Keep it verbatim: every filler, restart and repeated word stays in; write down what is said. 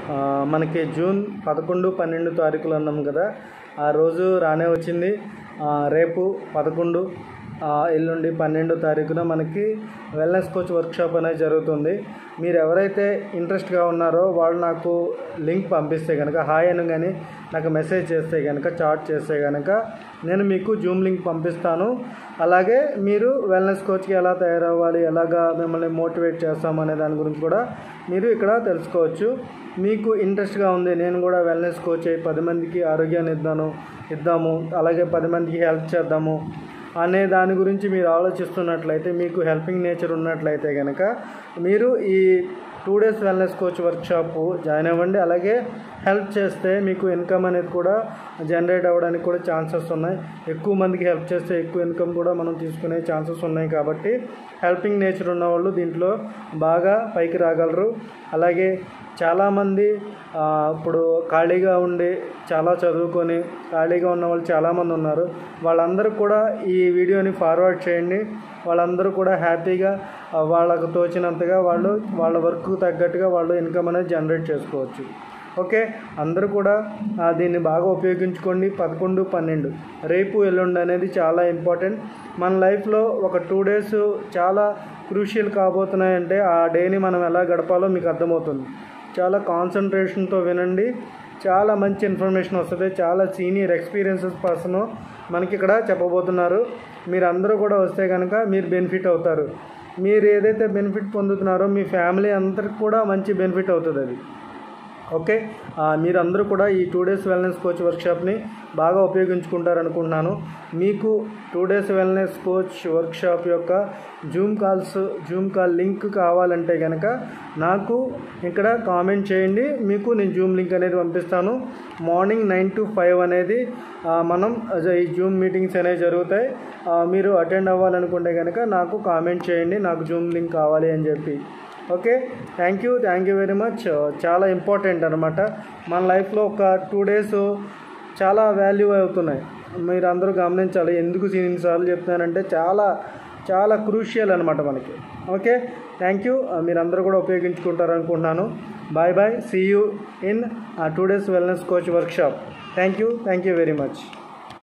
మనకి జూన్ పదకొండు పన్నెండు తారీఖులు అన్నాం కదా, ఆ రోజు రానే వచ్చింది. రేపు పదకొండు ఎల్లుండి పన్నెండో తారీఖున మనకి వెల్నెస్ కోచ్ వర్క్షాప్ అనేది జరుగుతుంది. మీరు ఎవరైతే ఇంట్రెస్ట్గా ఉన్నారో వాళ్ళు నాకు లింక్ పంపిస్తే కనుక, హాయ్ అని కానీ నాకు మెసేజ్ చేస్తే కనుక, చాట్ చేస్తే కనుక నేను మీకు జూమ్ లింక్ పంపిస్తాను. అలాగే మీరు వెల్నెస్ కోచ్కి ఎలా తయారవ్వాలి, ఎలాగా మిమ్మల్ని మోటివేట్ చేస్తాం అనే దాని గురించి కూడా మీరు ఇక్కడ తెలుసుకోవచ్చు. మీకు ఇంట్రెస్ట్గా ఉంది, నేను కూడా వెల్నెస్ కోచ్ అయ్యి పది మందికి ఆరోగ్యాన్ని ఇద్దాను ఇద్దాము అలాగే పది మందికి హెల్ప్ చేద్దాము అనే దాని గురించి మీరు ఆలోచిస్తున్నట్లయితే, మీకు హెల్పింగ్ నేచర్ ఉన్నట్లయితే కనుక మీరు ఈ two days wellness coach workshop join అవ్వండి. అలాగే హెల్ప్ చేస్తే మీకు ఇన్కమ్ అనేది కూడా జనరేట్ అవ్వడానికి కూడా ఛాన్సెస్ ఉన్నాయి. ఎక్కువ మందికి హెల్ప్ చేస్తే ఎక్కువ ఇన్కమ్ కూడా మనం తీసుకునే ఛాన్సెస్ ఉన్నాయి. కాబట్టి హెల్పింగ్ నేచర్ ఉన్నవాళ్ళు దీంట్లో బాగా పైకి రాగలరు. అలాగే చాలామంది ఇప్పుడు ఖాళీగా ఉండి చాలా చదువుకొని ఖాళీగా ఉన్న వాళ్ళు చాలామంది ఉన్నారు. వాళ్ళందరూ కూడా ఈ వీడియోని ఫార్వర్డ్ చేయండి. వాళ్ళందరూ కూడా హ్యాపీగా వాళ్ళకు తోచినంతగా వాళ్ళు వాళ్ళ వర్క్కు తగ్గట్టుగా వాళ్ళు ఇన్కమ్ అనేది జనరేట్ చేసుకోవచ్చు. ఓకే, అందరూ కూడా దీన్ని బాగా ఉపయోగించుకోండి. పదకొండు పన్నెండు రేపు ఎల్లుండి అనేది చాలా ఇంపార్టెంట్. మన లైఫ్లో ఒక టూ డేస్ చాలా క్రూషియల్ కాబోతున్నాయంటే ఆ డేని మనం ఎలా గడపాలో మీకు అర్థమవుతుంది. చాలా కాన్సన్ట్రేషన్తో వినండి, చాలా మంచి ఇన్ఫర్మేషన్ వస్తుంది. చాలా సీనియర్ ఎక్స్పీరియన్సెస్ పర్సన్ మనకి ఇక్కడ చెప్పబోతున్నారు. మీరు అందరూ కూడా వస్తే కనుక మీరు బెనిఫిట్ అవుతారు. మీరు ఏదైతే బెనిఫిట్ పొందుతున్నారో మీ ఫ్యామిలీ అందరికి కూడా మంచి బెనిఫిట్ అవుతుంది అది. ఓకే, మీరందరూ కూడా ఈ టూ డేస్ వెల్నెస్ కోచ్ వర్క్షాప్ని బాగా ఉపయోగించుకుంటారనుకుంటున్నాను. మీకు two days wellness coach workshop యొక్క zoom calls zoom call link కావాలంటే కనుక నాకు ఇక్కడ కామెంట్ చేయండి. మీకు నేను జూమ్ లింక్ అనేది పంపిస్తాను. మార్నింగ్ నైన్ టు ఫైవ్ అనేది మనం ఈ జూమ్ మీటింగ్స్ అనేవి జరుగుతాయి. మీరు అటెండ్ అవ్వాలనుకుంటే కనుక నాకు కామెంట్ చేయండి, నాకు జూమ్ లింక్ కావాలి అని చెప్పి. Okay, thank you thank you very much. చాలా ఇంపార్టెంట్ అనమాట. మన లైఫ్లో ఒక టూ డేస్ చాలా వాల్యూ అవుతున్నాయి. మీరు అందరూ గమనించాలి. ఎందుకు ఎన్నిసార్లు చెప్తున్నానంటే చాలా చాలా క్రూషియల్ అనమాట మనకి. Okay, thank you. మీరందరూ కూడా ఉపయోగించుకుంటారు అనుకుంటున్నాను. Bye bye, see you in two days wellness coach workshop. Thank you thank you very much.